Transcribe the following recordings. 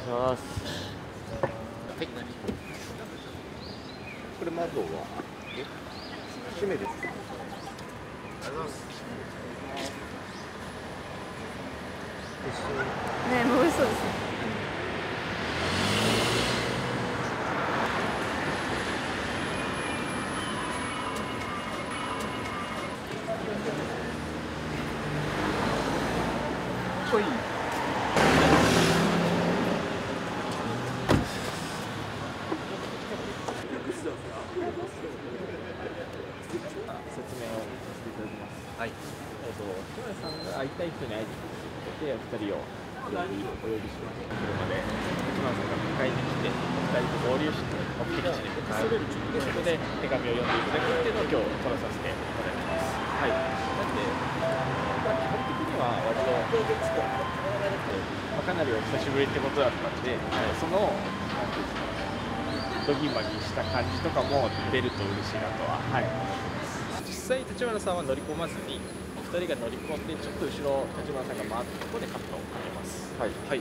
します。 はい。これ窓は閉めです。ありがとうございます。 ね、もう美味しそうですね。 ちょい。 説明をさせていただきます。 はい。 木村さんが会いたい人に会いに来て、お二人をお呼びしました。車で木村さんが迎えに来て、お二人と合流して目的地に向かうということで手紙を読んでいただくっていうのを今日撮らさせていただきます。はい。なんで、基本的には割とかなりお久しぶりってことだったんで、そのなんていうんですか、ドギマギした感じとかも出ると嬉しいなとは、はい、実際立花さんは乗り込まずにお二人が乗り込んでちょっと後ろ立花さんが回ったところでカットをかけます。はい、はい。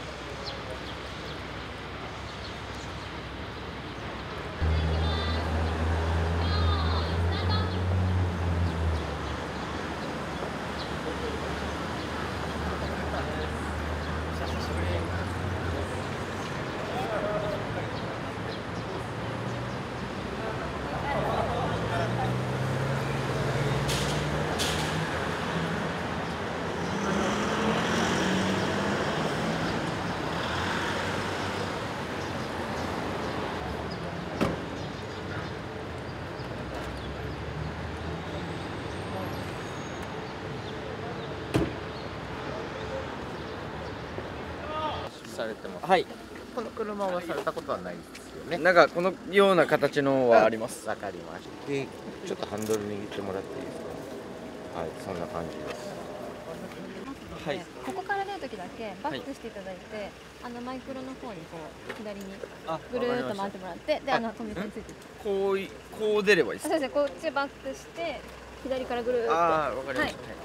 されてます。はい。この車はされたことはないですよね。 なんかこのような形のはあります。 わかりました。で、ちょっとハンドル握ってもらっていいですか。はい、そんな感じです。 はい、ここから出るときだけバックしていただいて、マイクロの方にこう左にぐるーっと回ってもらって、でコミュニティについてこう出ればいいですか。 そうですね、こっちバックして左からぐるーっと。 ああ、わかりました。はい。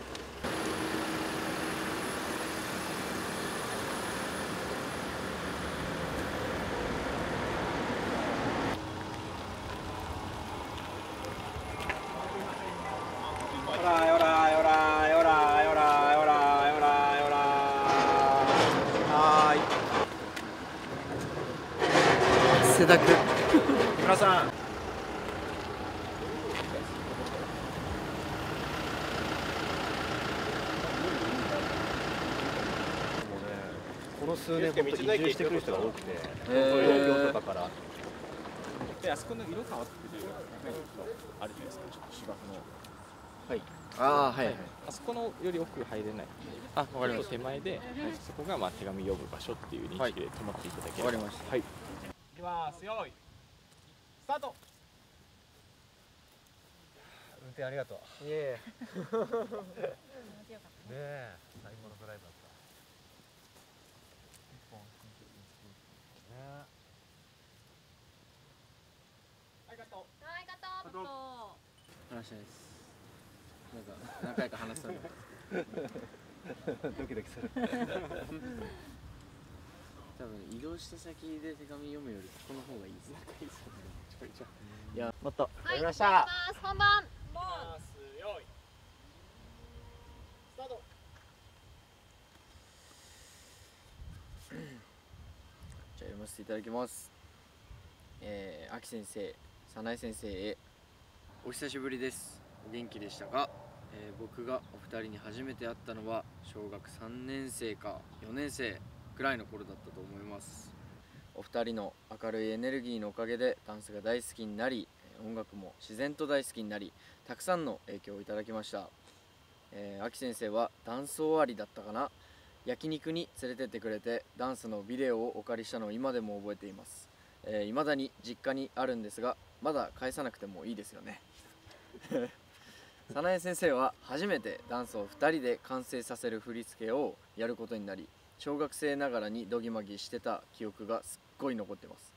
汗だく。 村さん。 この数年本当移住してくる人が多くて、 東京とかから。で、あそこの色変わってるあるじゃないですか、ちょっと芝生の。はい。 ああ、はい。 あそこのより奥入れない。あ、わかりました。手前で、そこがまあ手紙読む場所っていう認識で止まっていただければ。 わかりました。 はい。いきます。用意。スタート。 運転ありがとう。 いえ。 ねえ、最高のドライブだった。ね。 はい、カット。 話したいです。なんか何回か話したの。 ドキドキする。 多分移動した先で手紙読むよりここの方がいいです。仲いいですよね。いや、また。 はい、やりました。本番。 用意。スタート。 じゃあ読ませていただきます。秋先生、早苗先生へお久しぶりです。お元気でしたか。僕がお二人に初めて会ったのは小学3年生か4年生くらいの頃だったと思います。お二人の明るいエネルギーのおかげでダンスが大好きになり、音楽も自然と大好きになり、たくさんの影響をいただきました。秋先生はダンス終わりだったかな、焼肉に連れてってくれてダンスのビデオをお借りしたのを今でも覚えています。未だに実家にあるんですが、まだ返さなくてもいいですよね。早苗先生は初めてダンスを2人で完成させる振り付けをやることになり、小学生ながらにドギマギしてた記憶がすっごい残ってます。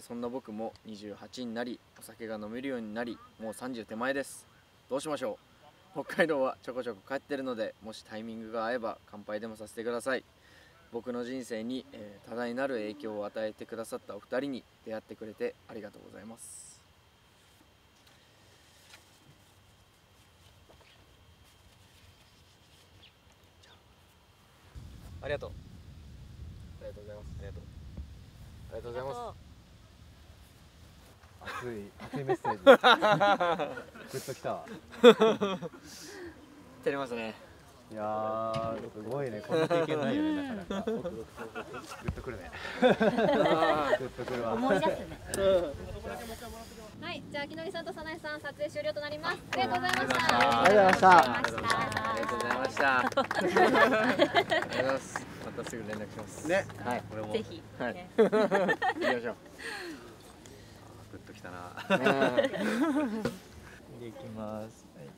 そんな僕も28になり、お酒が飲めるようになり、もう30手前です。どうしましょう。北海道はちょこちょこ帰ってるので、もしタイミングが合えば乾杯でもさせてください。 僕の人生に、多大なる影響を与えてくださったお二人に出会ってくれてありがとうございます。ありがとう。ありがとうございます。ありがとう。ありがとうございます。 熱いメッセージグッときたわ。 照れますね。 いやーすごいね、こんな経験ないよね、なかなか。グッとくるね。グッとくるわ。 思い出すね。はい、じゃあ、きのりさんとさなえさん、撮影終了となります。ありがとうございました。 ありがとうございました。 ありがとうございました。ありがとうございます。またすぐ連絡します。ね。はい。俺も。ぜひ。はい。行きましょう。 グッときたな。 でいきます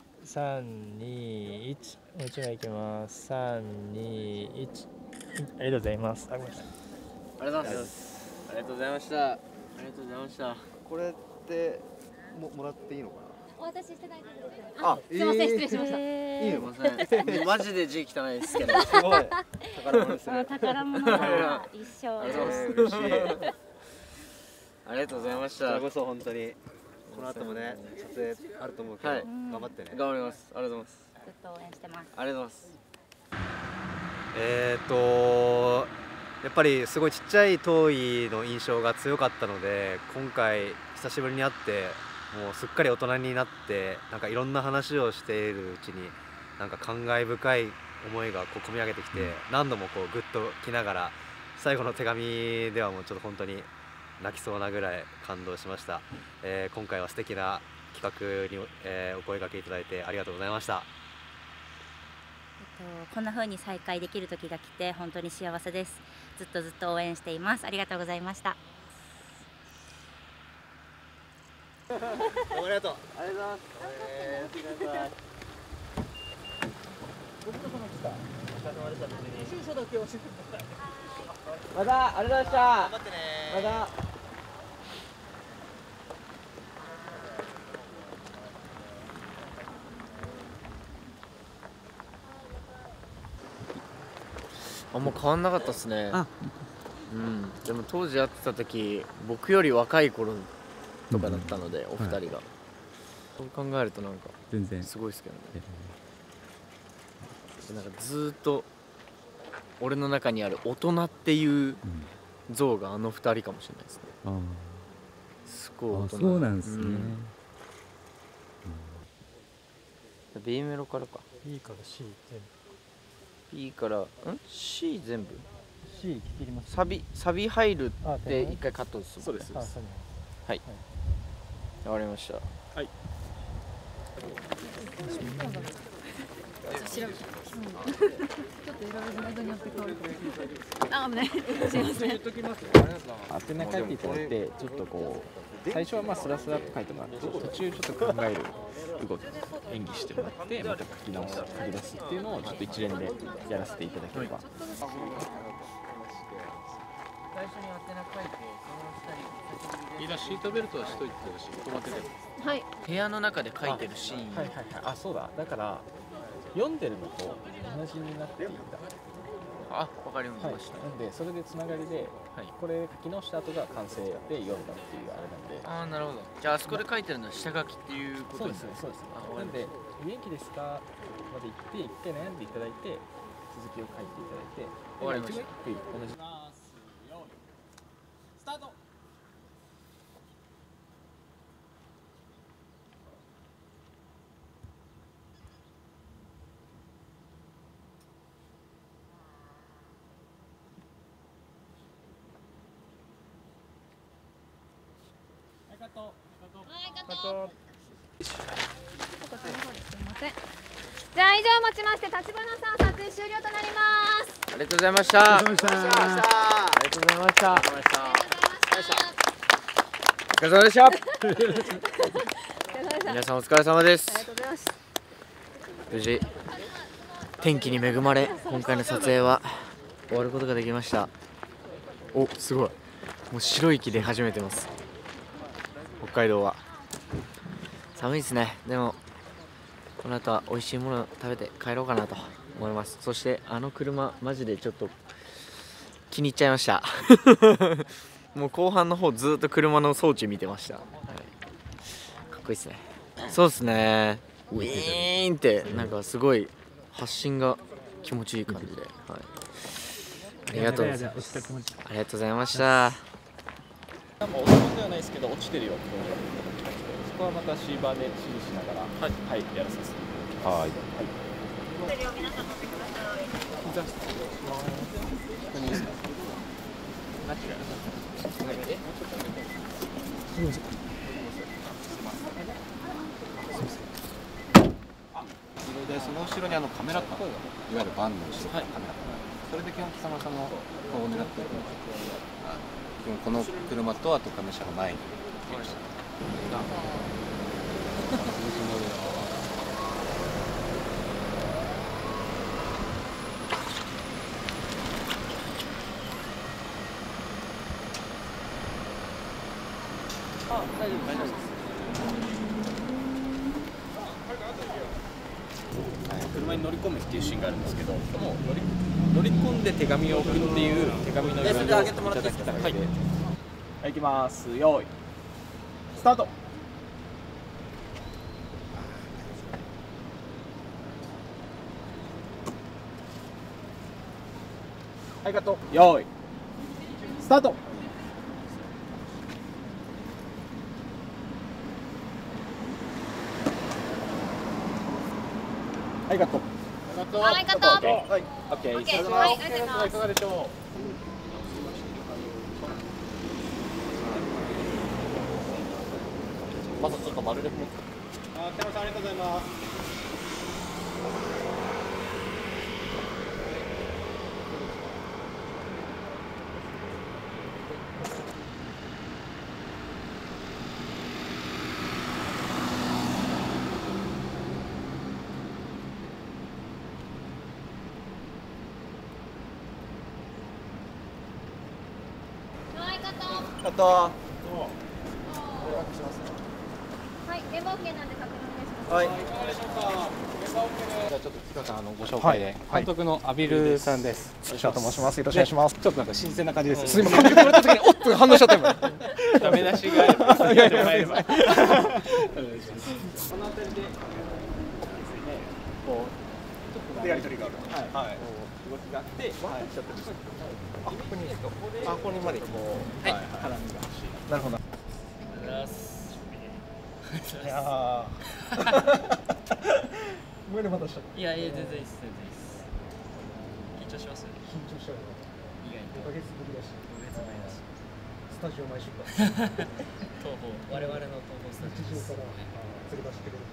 。3、2、1。もう一枚いきます。3、2、1。ありがとうございます。あ、ごめんなさい。 ありがとうございます。ありがとうございました。ありがとうございました。 これってもらっていいのかお渡しして大丈夫です。 あすみません、失礼しました。 な。いいの？ すいません。マジで字汚いですけど。 すごい。宝物ですね。 宝物だ。一生。 ありがとうございます。嬉しい。ありがとうございました。 これこそ本当にこの後もね撮影あると思うけど、 はい頑張ってね。 頑張ります。ありがとうございます。 ずっと応援してます。 ありがとうございます。 やっぱりすごいちっちゃい遠いの印象が強かったので、今回久しぶりに会ってもうすっかり大人になって、なんかいろんな話をしているうちになんか感慨深い思いがこう込み上げてきて、何度もこうグッときながら、最後の手紙ではもうちょっと本当に泣きそうなぐらい感動しました。今回は素敵な企画に、お声掛けいただいてありがとうございました。 こんな風に再会できる時が来て本当に幸せです。ずっと応援しています。ありがとうございました。 ありがとう。ありがとうございます。 またありがとうございました。頑張ってね。また。あんま変わんなかったっすね。うん、でも当時会ってた時、僕より若い頃とかだったので、お二人が、そう考えるとなんか全然すごいですけどね。なんかずーっと俺の中にある大人っていう像があの二人かもしれないですね。すごい大人。 そうなんですね。 B メロからか。 B から C 全部。 B からC 全部 C 切ります。 サビ入るって一回カットする。 そうです。 はい、わかりました。 はい。 ちょっと選ぶ間によって変わるから。あ、危ない。すみません。 宛名書いていただいて、ちょっとこう最初はまあスラスラと書いてもらって、途中ちょっと考える動き演技してもらって、また書き直す書き出すっていうのをちょっと一連でやらせていただければ。 最初に宛名書いて、その2人いいな、シートベルトはしといてほしい。止まってて。 はい。 部屋の中で書いてるシーン。 はいはいはい。あ、そうだ。だから読んでるのと同じになっていいんだ。 あ、わかりました。 なんでそれでつながりで、これ書き直した後が完成で読んだっていうあれなんで。 ああ、なるほど。じゃああそこで書いてるのは下書きっていうことですね。 そうですね。なんで元気ですかまで行って一回悩んでいただいて続きを書いていただいて。 わかりました。 同じ。スタート。カット。 すみません。じゃあ以上をもちまして立花さん撮影終了となります。 ありがとうございました。ありがとうございました。お疲れ様でした。皆さんお疲れ様です。 ありがとうございます。 無事天気に恵まれ、今回の撮影は終わることができました。お、すごい。もう白い息で始めてます。北海道は寒いですね。でもこの後は美味しいものを食べて帰ろうかなと思います。そしてあの車マジでちょっと気に入っちゃいましたもう後半の方ずっと車の装置見てました、はい、かっこいいですね。そうですね、ウィーンってなんかすごい発進が気持ちいい感じで、はい、ありがとうございます。ありがとうございました。 もう音ではないですけど落ちてるよってそこはまたシーバーで指示しながらはい、はい、やらさせていただきます。はい。皆さん乗ってください。膝失礼します。何ですか？ナチュラル。はい。もうちょっと上げて。すみません。 でその後ろにカメラカー、いわゆるバンの後ろにカメラカー、それで基本貴様さんの顔を狙って基本この車とあとカメ車が前に来ました。 あ、大丈夫です。車に乗り込むっていうシーンがあるんですけど、もう乗り込んで手紙を送るっていう手紙の URL をいただけたらいいので、はい、行きます。用意スタート。はい、カット。用意スタート。はい、カット。 はい、カット。 はい、オッケー。 オッケー。はい、ありがとうございます。 いかがでしょう。まずちょっと丸で持って。あ、北野さんありがとうございます。 カット。はい、現場 OK なんで確認お願いします。 はい。じゃあちょっと塚さんご紹介で、監督のアビルさんです。塚と申します。よろしくお願いします。ちょっとなんか新鮮な感じです。すみません。監督言われた時におっと反応しちゃった今。 ダメ出しがいやいやいや。この辺りでこうちょっとやり取りがある。はい。動きがあって、ちょっとここにここにまでこう絡みが欲しい。なるほど。いやー。ごめんねまたした。 いやいや全然いいです全然いいです。緊張しますよね。 緊張しちゃうよ。 意外 5ヶ月ぶりだし。 5月前だし。 スタジオ毎週か。 東宝我々の東宝スタジオ日常から連れ出してくれる。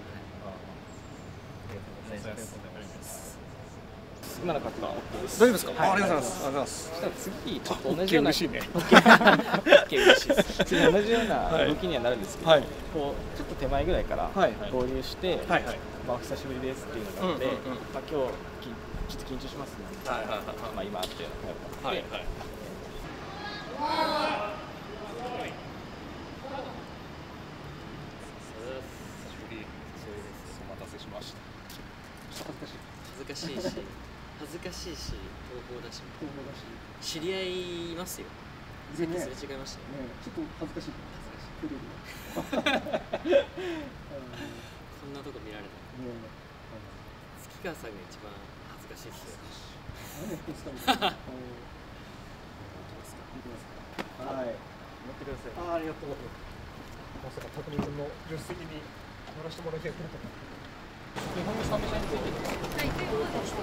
ありがとうございます。 今のカットは OK です。 大丈夫ですか？ありがとうございます。ありがとうございます。 そしたら次ちょっと同じような。 嬉しいね。 嬉しいです。次同じような動きにはなるんですけど、こうちょっと手前ぐらいから合流して、まあお久しぶりですっていうのがあって、まあ今日ちょっと緊張しますね。まあ今っていうのがあって。お待たせしました。 恥ずかしいし東宝だし知り合いいますよ。さっきすれ違いましたよね。 ちょっと恥ずかしい。 こんなとこ見られた。月川さんが一番恥ずかしいですよ。 はい。乗ってください。ありがとう。まさか匠君の助手席に乗らせてもらえてるとか。日本のサメ車についてる。はい、ということです。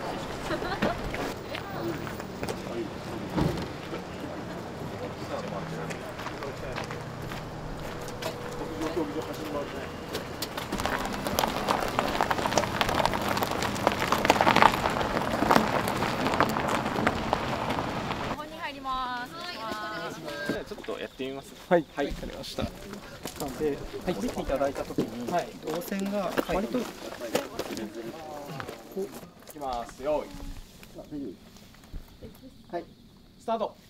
ここに入ります。 じゃあちょっとやってみます。 はい、わかりました。で、見ていただいたときに、動線が割と、 いきます。用意。はい。スタート。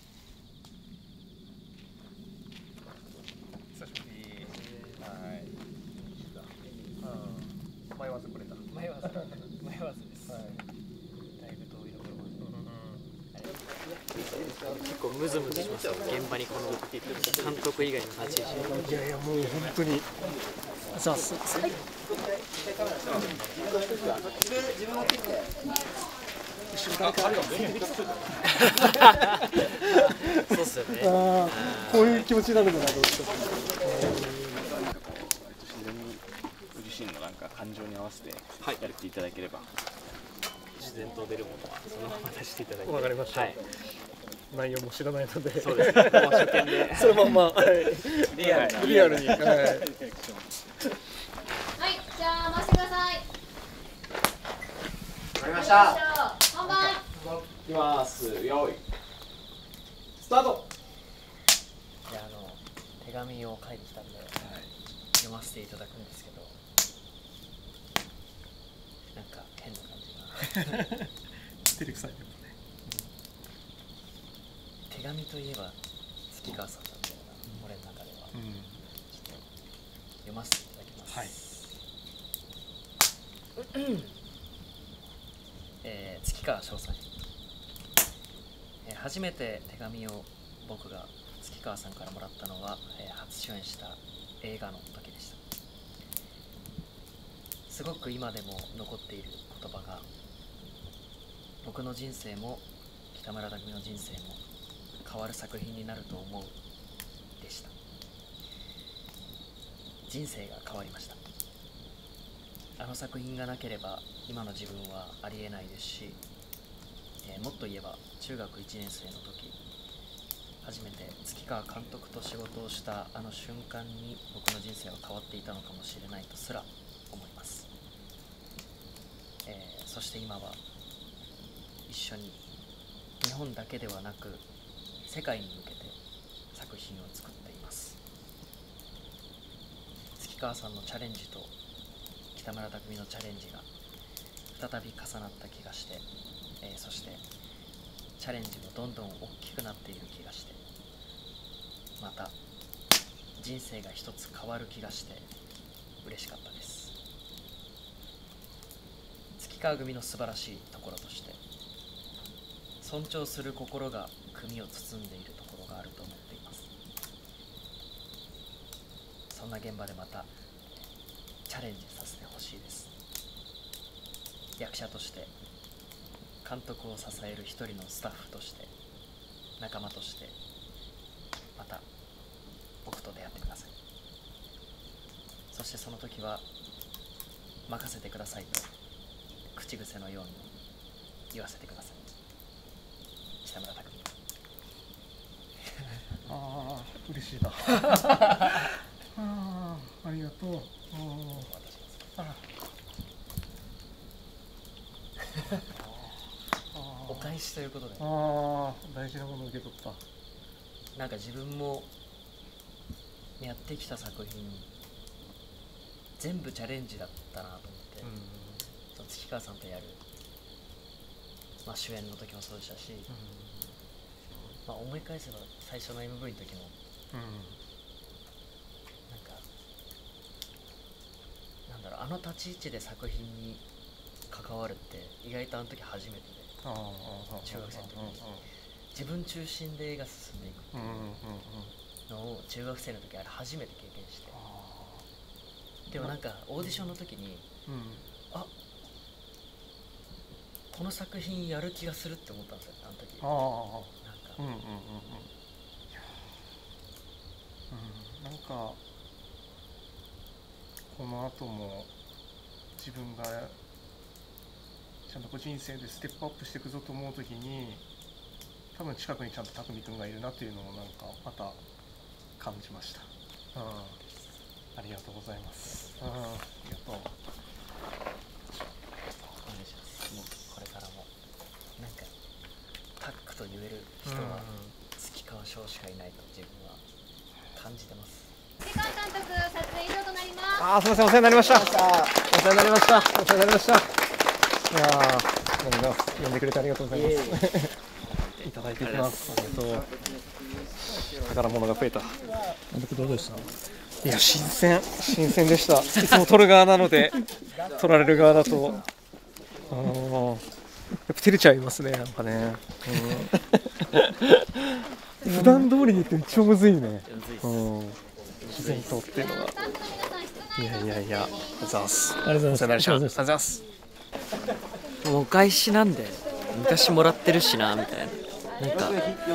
久しぶり。はい。迷わずこれだ。 迷わずです。だいぶ遠いところまで。 結構ムズムズしますよ、現場にこの監督以外の立ち位置。 いやいや、もう本当にさあそうっすよね。 こういう気持ちになるんだなと思って。 自然にご自身のなんか感情に合わせてやっていただければ、 自然と出るものはそのまま出していただいて。 わかりました。 はい、 内容も知らないので、 そうですね。もう初見でそのまんま、リアルに。はい。 はい、じゃあ回してください。 わかりました。 本番。 いきますよいスタート。 で手紙を書いてきたんで、読ませていただくんですけど、なんか変な感じが照れくさいね。 手紙といえば月川さんだったような、俺の中では、ちょっと読ませていただきます。月川翔さん、初めて手紙を僕が月川さんからもらったのは、初主演した映画の時でした。すごく今でも残っている言葉が、僕の人生も北村匠海の人生も変わる作品になると思うでした。人生が変わりました。あの作品がなければ今の自分はありえないですし、もっと言えば中学1年生の時、初めて月川監督と仕事をしたあの瞬間に僕の人生は変わっていたのかもしれないとすら思います。そして今は一緒に日本だけではなく世界に向けて作品を作っています。月川さんのチャレンジと北村匠海のチャレンジが再び重なった気がして、そしてチャレンジもどんどん大きくなっている気がして、また人生が一つ変わる気がして嬉しかったです。月川組の素晴らしいところとして、尊重する心が組を包んでいるところがあると思っています。そんな現場でまたチャレンジさせてほしいです。役者として、監督を支える一人のスタッフとして、仲間として、また僕と出会ってください。そしてその時は任せてくださいと口癖のように言わせてください。北村匠海。 ああ、嬉しいな。ありがとう。 お返しということで、 大事なものを受け取った。 なんか自分もやってきた作品全部チャレンジだったなと思って、その月川さんとやる、主演の時もそうでしたし、思い返せば最初の MV の時も、なんかなんだろう、あの立ち位置で作品に関わるって意外とあの時初めてで、中学生の時に自分中心で映画進んでいくっていうのを中学生の時あれ初めて経験して、でもなんかオーディションの時に、あ、この作品やる気がするって思ったんですよ、あの時。 なんかこの後も自分がちゃんと人生でステップアップしていくぞと思うときに、多分近くにちゃんと匠君がいるなっていうのをなんかまた感じました。ありがとうございます。ありがとう。 お願いします。もうこれからもなんかタックと言える人は月川翔しかいないと自分は感じてます。 月川監督、撮影以上となります。 すみません、お世話になりました。お世話になりました。お世話になりました。いやー、呼んでくれてありがとうございます。いただいていきます。ありがとう。宝物が増えた。監督どうでした？いや、新鮮でした。いつも撮る側なので、撮られる側だと、やっぱ照れちゃいますね、なんかね。 普段通りにって一番むずいね。自然とっていうのが。いやいやいや、ありがとうございます。ありがとうございます。ありがとうございます。 お返しなんで昔もらってるしなみたいな、なんか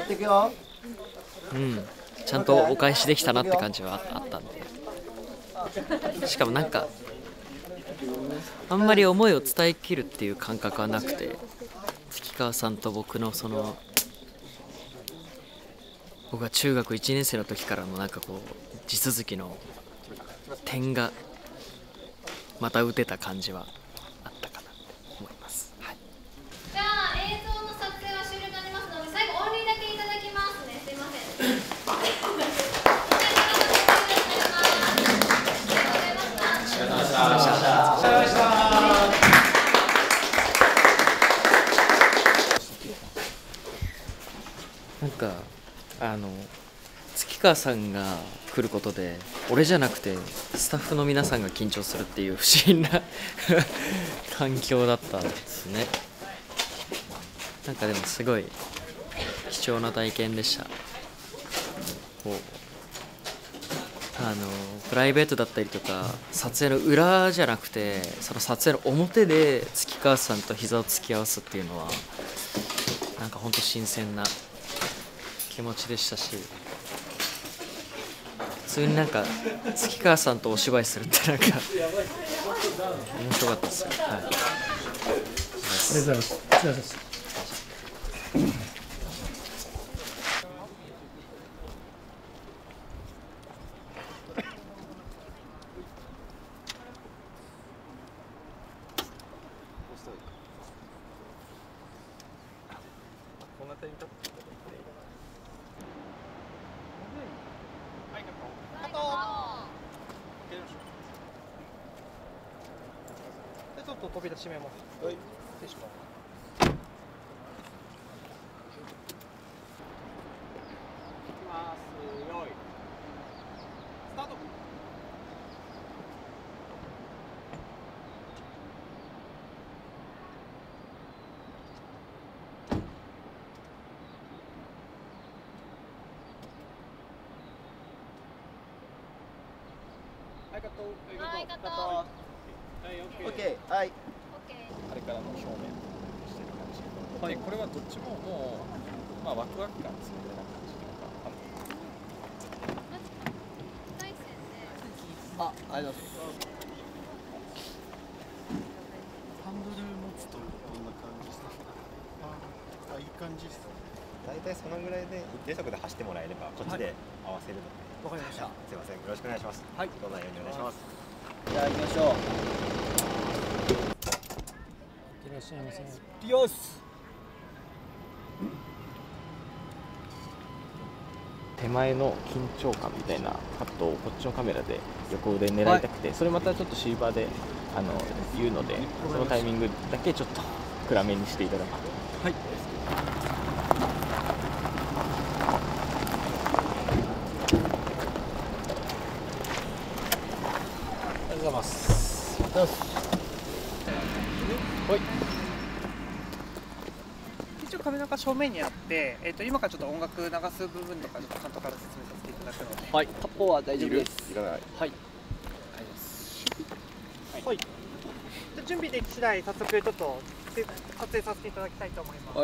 ちゃんとお返しできたなって感じはあったんで、しかもなんかあんまり思いを伝えきるっていう感覚はなくて、月川さんと僕の僕が中学1年生の時からのなんかこう地続きの点がまた打てた感じはあったかなと思います。はい、 じゃあ映像の撮影は終了になりますので、最後オンリーだけいただきますね。すいません。 なんか月川さんが来ることで俺じゃなくてスタッフの皆さんが緊張するっていう不思議な環境だったんですね。なんかでもすごい貴重な体験でした。こうプライベートだったりとか撮影の裏じゃなくて、その撮影の表で月川さんと膝を突き合わすっていうのはなんか本当新鮮な気持ちでしたし、普通になんか月川さんとお芝居するってなんか面白かったですよ。はい、ありがとうございます。ありがとうございます。 こんなタイミングだった。 ちょっと扉閉めます。はい。失礼します。いきます。よい。スタート。はい、カット。はい、カット。はい、オッケー。はい。あれからの表面してる感じ。で、これはどっちももうまあワクワク感ですよね。なんかありがとうございます。 ハンドル持つとどんな感じですか？あ、いい感じです。 大体そのぐらいで一定速で走ってもらえればこっちで合わせるので。 わかりました。 すいません、よろしくお願いします。はい、どんなようにお願いします。 じゃあ行きましょう。 いらっしゃいませ。 よし。 手前の緊張感みたいなカットをこっちのカメラで横で狙いたくて、それまたちょっとシーバーで言うので、そのタイミングだけちょっと暗めにしていただくと。はい。 ありがとうございます。はい。 一応カメラが正面にあって、今からちょっと音楽流す部分とかちょっと監督から説明させていただくので。 はい。カポは大丈夫です。 いらない。 はい。はい。じゃ準備でき次第早速ちょっと撮影させていただきたいと思います。 はい。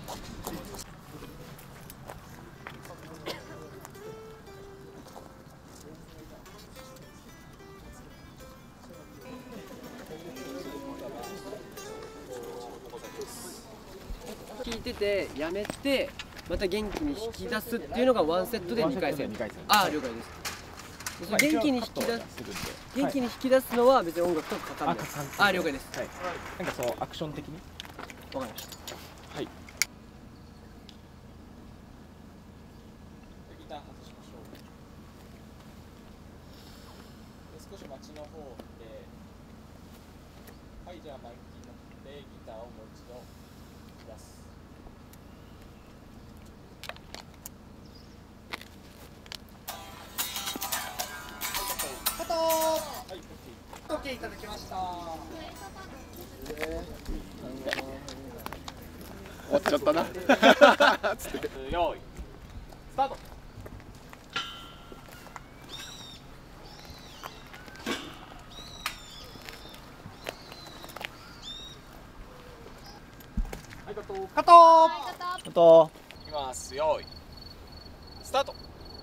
聞いててやめてまた元気に引き出すっていうのがワンセットで2回戦。ああ了解です。元気に引き出すのは別に音楽とかかんないです。ああ了解です。はい。 なんかそのアクション的に。 わかりました。 はい。ギター外しましょう。少し街の方で、はい、じゃあマイクに乗ってギターをもう一度出す。カット。はい、OK いただきました。 終わっちゃったな。 つってて。 用意スタート。はい、カット。 カット。 あといきます。用意スタート。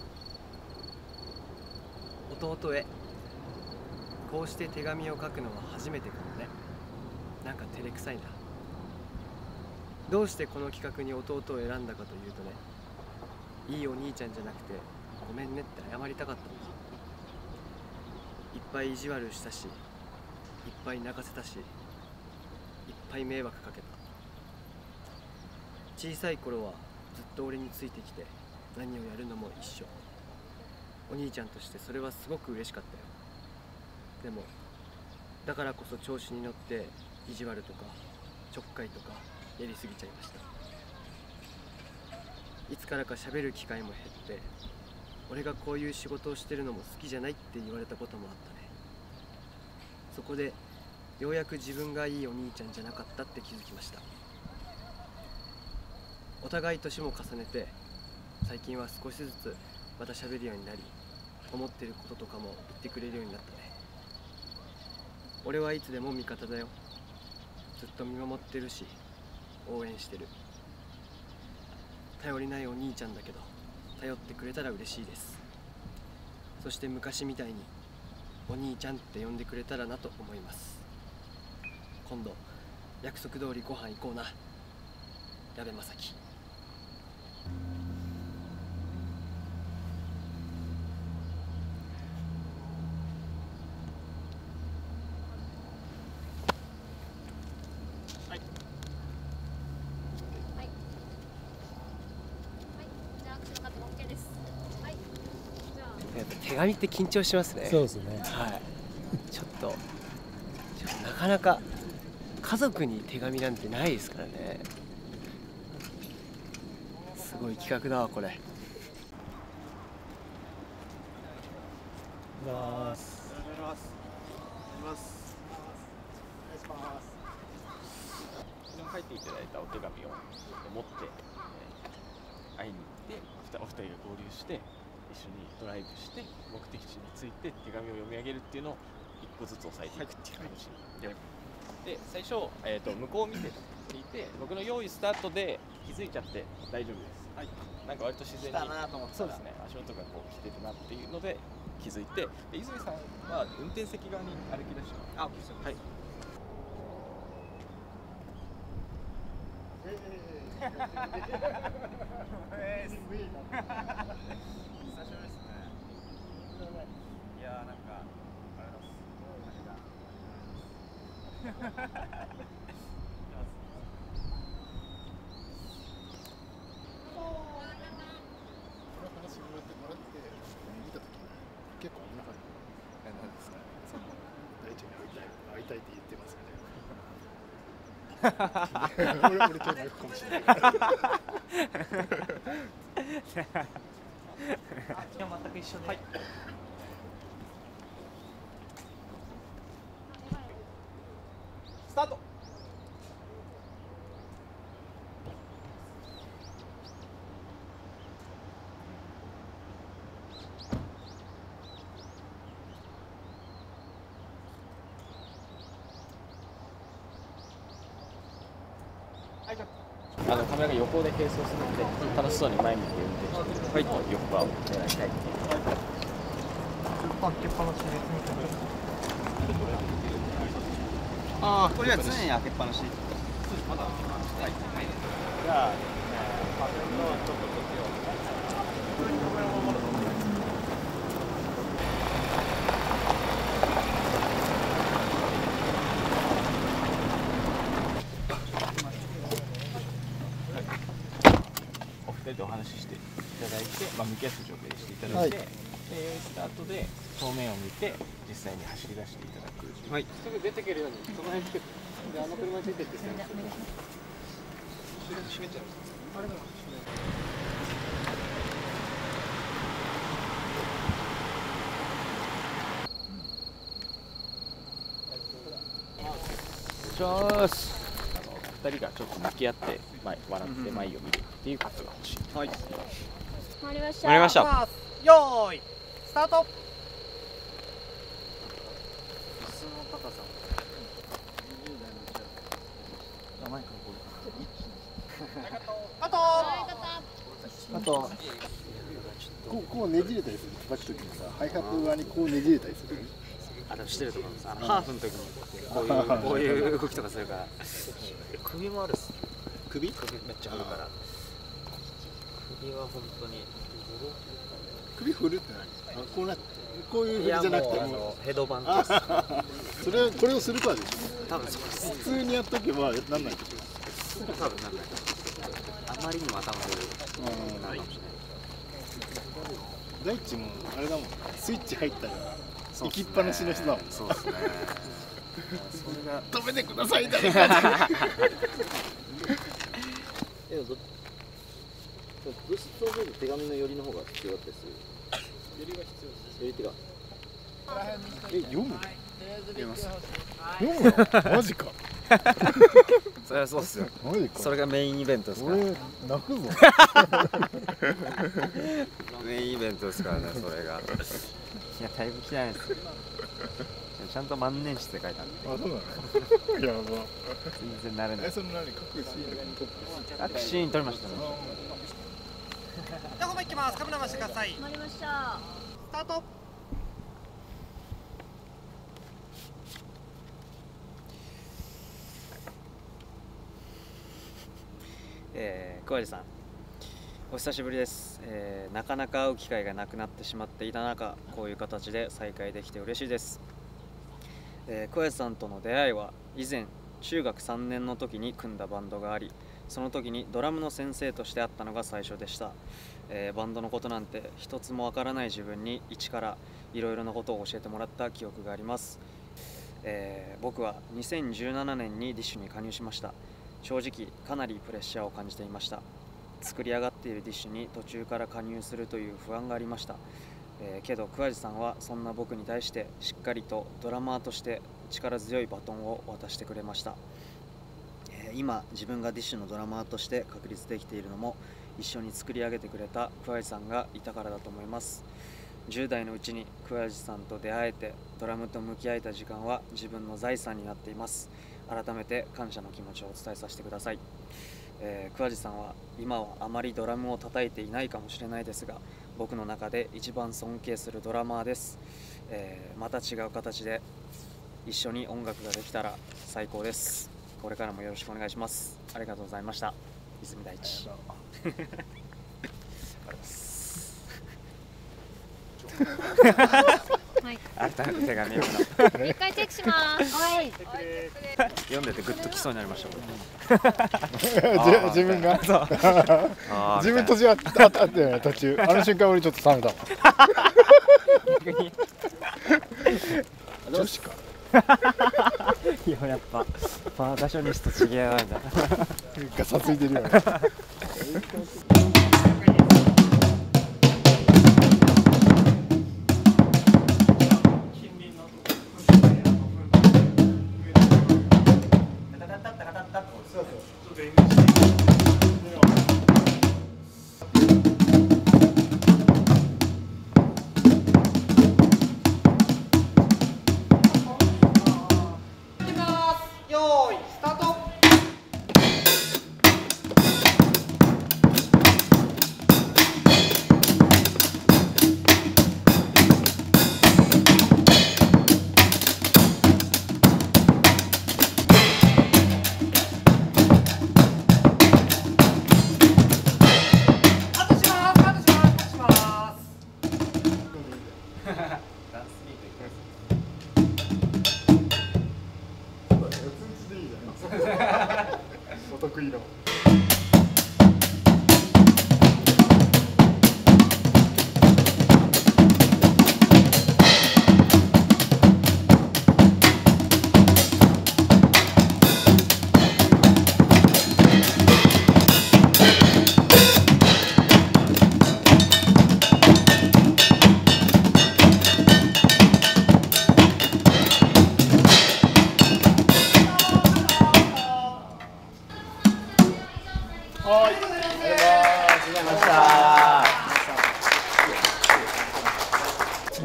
弟へ、こうして手紙を書くのは初めてかもね。なんか照れくさいな。どうしてこの企画に弟を選んだかというとね、いいお兄ちゃんじゃなくてごめんねって謝りたかったんだ。いっぱい意地悪したし、いっぱい泣かせたし、いっぱい迷惑かけた。小さい頃はずっと俺についてきて何をやるのも一緒。お兄ちゃんとしてそれはすごく嬉しかったよ。でもだからこそ調子に乗って意地悪とかちょっかいとかやりすぎちゃいました。いつからか喋る機会も減って、俺がこういう仕事をしてるのも好きじゃないって言われたこともあったね。そこでようやく自分がいいお兄ちゃんじゃなかったって気づきました。お互い年も重ねて、最近は少しずつまた喋るようになり、思ってることとかも言ってくれるようになったね。俺はいつでも味方だよ。ずっと見守ってるし応援してる。頼りないお兄ちゃんだけど頼ってくれたら嬉しいです。そして昔みたいにお兄ちゃんって呼んでくれたらなと思います。今度約束通りご飯行こうな、矢部正樹。手紙って緊張しますね。 そうですね。 はい。ちょっとなかなか家族に手紙なんてないですからね。すごい企画だわこれ。 おはようございます。 お願いします。 昨日書いていただいたお手紙を持って、会いに行ってお二人が合流して一緒にドライブして目的地に着いて手紙を読み上げるっていうのを一個ずつ押さえていくっていう形で、最初、向こうを見ていて僕の用意スタートで気づいちゃって大丈夫です。はい、なんか割と自然にそうですね、足音がこう来てるなっていうので気づいて、で泉さんは運転席側に歩き出してます。はい。 いやーなんかあれだす話もらって見たときに結構なんかなんですか、その大ちゃんに会いたいって言ってますみたいな。俺興味あるかもしれない。 いや全く一緒で。はい。 スタート。カメラが横で並走するので楽しそうに前見て運転して、横側を狙いたい。 開けっぱなしで。 ああ、これは常に開けっぱなし。まだ。はい。 じゃあ、パネルのちょっとこっちを。お二人でお話ししていただいて、向き合った状態にしていただいて、スタートで正面を見て実際に走り出していただく。はい。すぐ出てけるようにその辺つけて、で車についてって閉めちゃう。あれだ。2人がちょっと向き合って笑って前を見るってっていうカットが欲しい。 はい。 終わりました。 終わりました。 よーいスタート。 椅子の高さ。 あとこうねじれたりする、叩くときにさ、ハイハット側にこうねじれたりする。 あ、でもしてると思います。ハーフの時にこういう動きとかするから。首もあるっす。首めっちゃあるから。首は本当に。 首振るって何？こうなってこういう振りじゃなくてもヘドバンド。それこれをするからでしょ。 多分そうです。 普通にやっとけばなんないでしょ。 多分なんない。あまりにも頭出る。 大地もあれだもん、スイッチ入ったら行きっぱなしの人だもん。 そうですね。 それが止めてください誰か。 物質を覚える手紙の寄りの方が必要だったりする。寄りが必要です。寄り手が。 読む？ 読みます。 読むの？マジか。 それはそうっすよ。 マジか。 それがメインイベントですから。 俺泣くぞ。 メインイベントですからね、それが。いや、だいぶ汚いです。ちゃんと万年筆って書いてある。 あ、そうなの？やば。 全然慣れない。 その何？ 各シーン撮りましたね。 じゃあ本番いきます。カメラ回してください。 終わりました。 スタート。 桑治さん、お久しぶりです。なかなか会う機会がなくなってしまっていた中、こういう形で再会できて嬉しいです。桑治さんとの出会いは以前中学3年の時に組んだバンドがあり、その時にドラムの先生として会ったのが最初でした。バンドのことなんて一つもわからない自分に一からいろいろなことを教えてもらった記憶があります。僕は2017年にディッシュに加入しました。正直かなりプレッシャーを感じていました。作り上がっているディッシュに途中から加入するという不安がありました。けど桑治さんはそんな僕に対してしっかりとドラマーとして力強いバトンを渡してくれました。今自分がディッシュのドラマーとして確立できているのも一緒に作り上げてくれた桑治さんがいたからだと思います。10代のうちに桑治さんと出会えてドラムと向き合えた時間は自分の財産になっています。改めて感謝の気持ちをお伝えさせてください。桑治さんは今はあまりドラムを叩いていないかもしれないですが、僕の中で一番尊敬するドラマーです。また違う形で一緒に音楽ができたら最高です。これからもよろしくお願いします。ありがとうございました。泉大地。 はい。 改めて手紙を。 一回チェックします。はい。 読んでてグッときそうになりました。 自分が。自分途中あったよね途中。あの瞬間俺ちょっと冷めた。女子か。 いややっぱパーカッショニストちげえなんだ。 ガサついてるよね。 よーいスタート。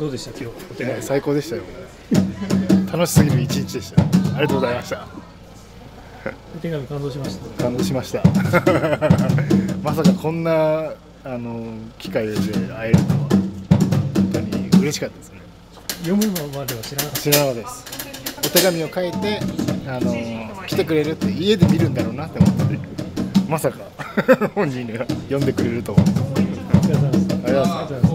どうでした今日お手紙？ 最高でしたよ。楽しすぎる一日でした。ありがとうございました。 お手紙感動しました。 感動しました。まさかこんな機会で会えるとは本当に嬉しかったですね。 読むまでは知らなかった。 知らなかったです。お手紙を書いて来てくれるって家で見るんだろうなって思ってて、まさか本人が読んでくれるとは。ありがとうございます。ありがとうございます。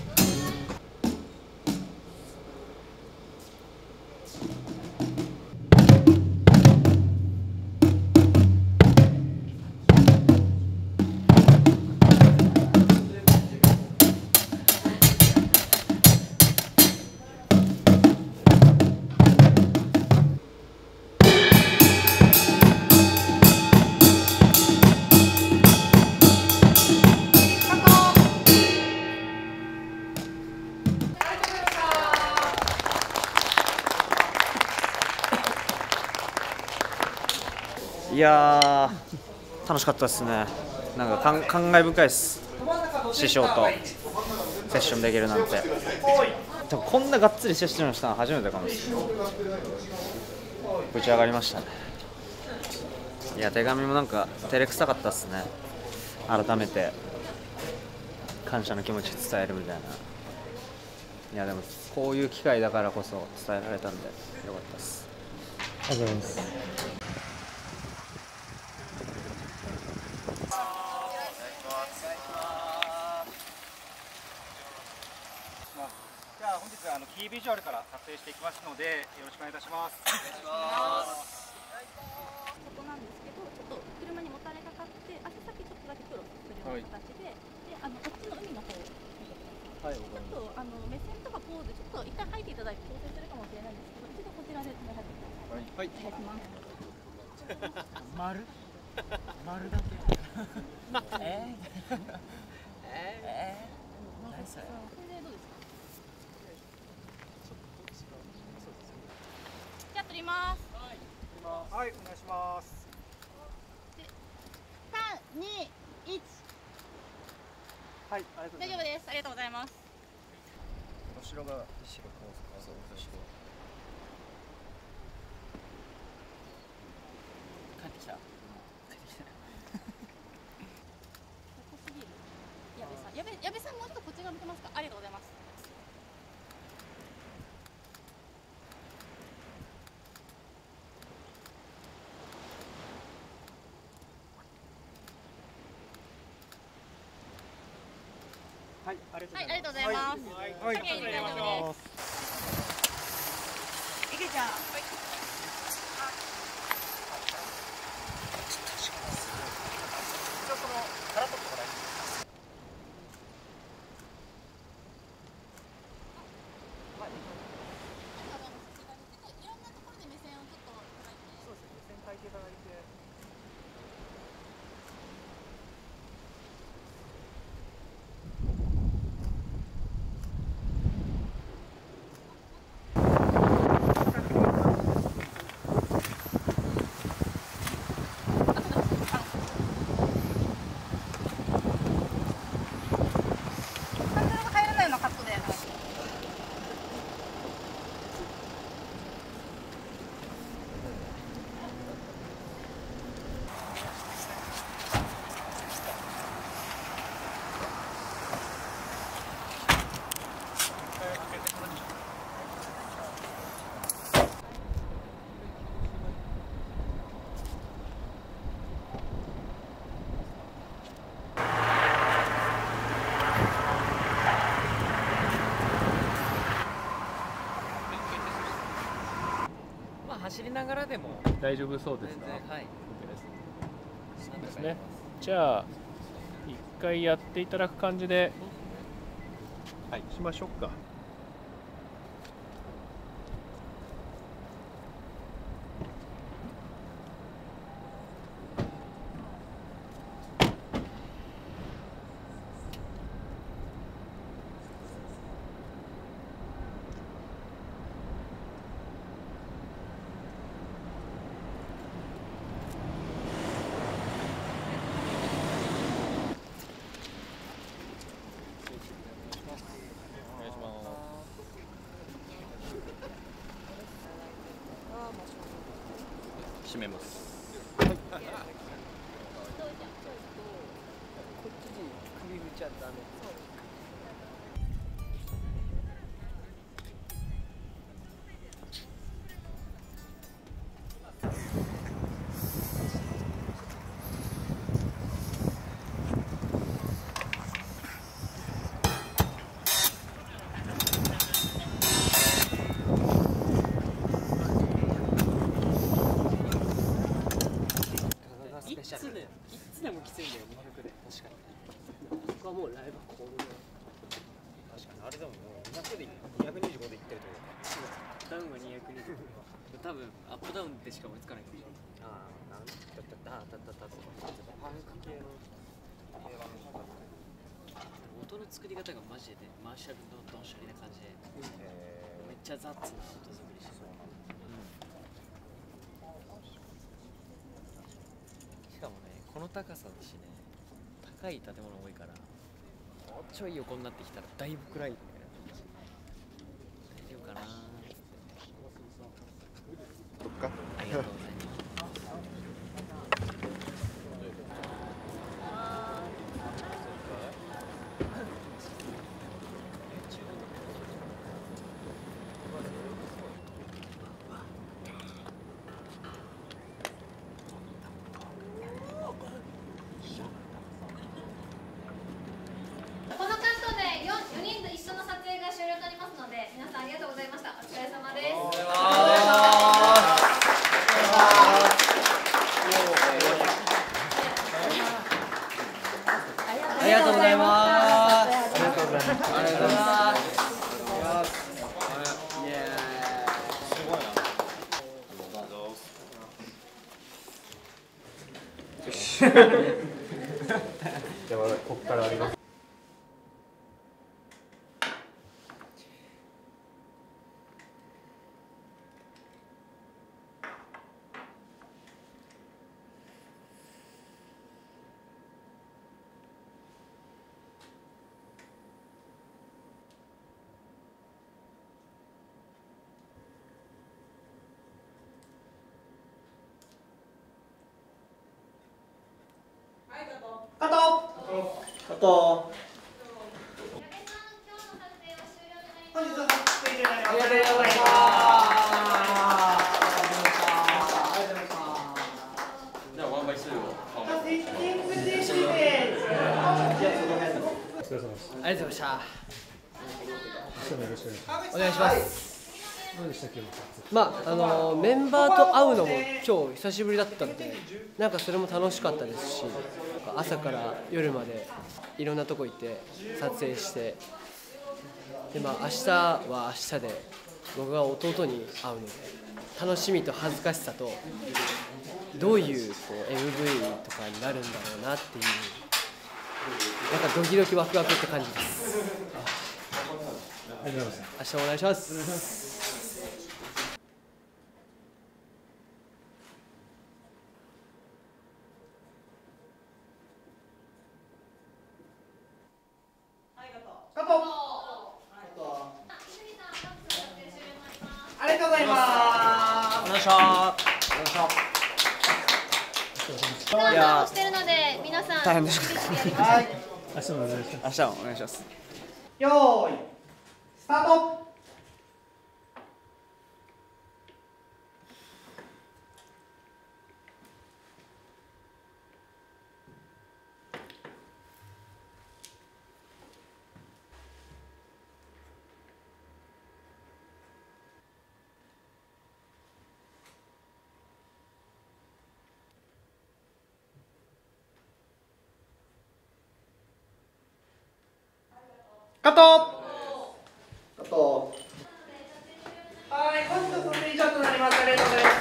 いやー、楽しかったですね。なんか感慨深いです。師匠とセッションできるなんて。多分こんながっつりセッションしたの初めてかもしれない。ぶち上がりましたね。いや、手紙もなんか照れくさかったっすね。改めて感謝の気持ち伝えるみたいな。いやでもこういう機会だからこそ伝えられたんでよかったです。 ありがとうございます。 じゃあ本日はキービジュアルから撮影していきますのでよろしくお願いいたします。お願いします。 そこなんですけど、ちょっと車にもたれかかって足先ちょっとだけクロスするような形で、こっちの海の方を見てください。ちょっと目線とかポーズちょっと一回入っていただいて調整するかもしれないんですけど、一度こちらで入ってください。はい。お願いします。 丸だけ。何それ。 それでどうですか。じゃあ撮ります。 はい、お願いします。 3、2、1。 はい、 大丈夫です。ありがとうございます。 後ろが後ろそう後ろ。 帰ってきた。 矢部さんもうちょっとこっち側向けますか。ありがとうございます。 はい、ありがとうございます。はい、大丈夫です。いけちゃん。 走りながらでも大丈夫そうですか。 はい。 そうですね。じゃあ一回やっていただく感じで、はい、しましょうか。お願いします。 締めます。 こっちに首振っちゃダメ。いつでもきついんだよ、200で。確かに。僕はもうライブこう。 確かに、あれでももう200で225でいってるというか。 ダウンは225。多分、アップダウンでしか追いつかないかもしれない。 ああ、なんだパンク系の音の作り方がマジでマーシャルのドンシャリな感じで、めっちゃザッツな音作りしてそう。しかもね、この高さだしね、高い建物多いから、もうちょい横になってきたらだいぶ暗いんだよ。大丈夫かなーって。 そっか。 ありがとうございます。 このカットで4人と一緒の撮影が終了となりますので、皆さんありがとうございました。お疲れ様です。 ありがとうございます。ありがとうございます。 ありがとうございます。 じゃあまだここからあります。 カット。カット。本日はありがとうございました。 じゃあワンバイスルーを。 ありがとうございました。お願いします。 どうでしたっけ？ メンバーと会うのも今日久しぶりだったので、なんかそれも楽しかったですし、朝から夜までいろんなとこ行って撮影して、で明日は明日で僕が弟に会うので、楽しみと恥ずかしさとどういうMV とかになるんだろうなっていう、なんかドキドキワクワクって感じです。 ありがとうございます。 明日お願いします。ありがとうございます。 お願いします。いやしてるので皆さん大変でした。 はい。 明日もお願いします。 明日もお願いします。よーい、スタート。カット。カット。はい、本日の撮影以上となります。ありがとうございます。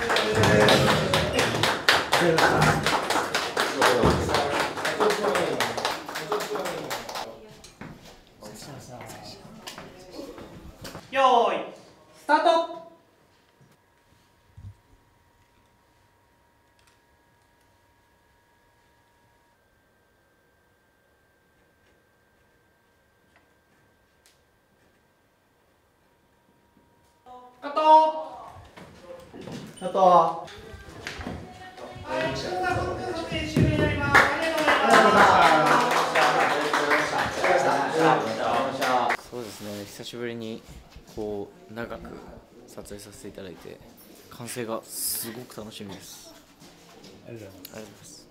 よーい、スタート。カット。カット。 そうですね、久しぶりにこう長く撮影させていただいて、完成がすごく楽しみです。ありがとうございます。